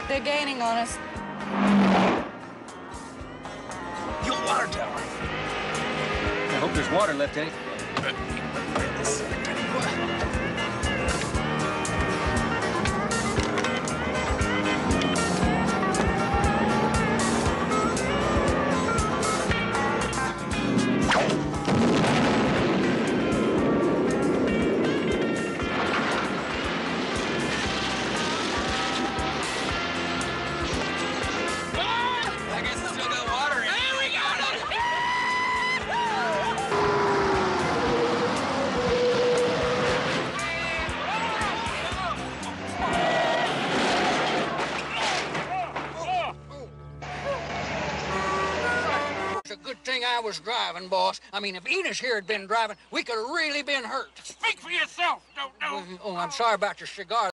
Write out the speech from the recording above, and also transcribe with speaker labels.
Speaker 1: They're gaining on us.
Speaker 2: Your water tower.
Speaker 3: I hope there's water left in it.
Speaker 4: Good thing I was driving, boss. I mean, if Enos here had been driving, we could have really been hurt.
Speaker 5: Speak for yourself, don't know.
Speaker 4: Oh, I'm sorry about your cigar.